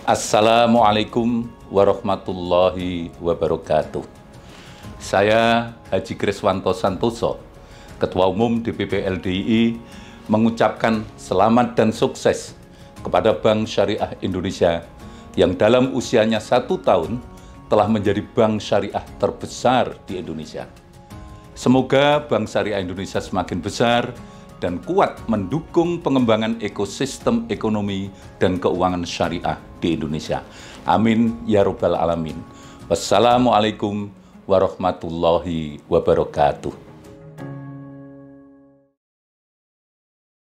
Assalamualaikum warahmatullahi wabarakatuh. Saya Haji Kriswanto Santoso, Ketua Umum DPP LDII, mengucapkan selamat dan sukses kepada Bank Syariah Indonesia yang dalam usianya 1 tahun telah menjadi bank syariah terbesar di Indonesia. Semoga Bank Syariah Indonesia semakin besar dan kuat mendukung pengembangan ekosistem ekonomi dan keuangan syariah di Indonesia. Amin ya Rabbal Alamin. Wassalamualaikum warahmatullahi wabarakatuh.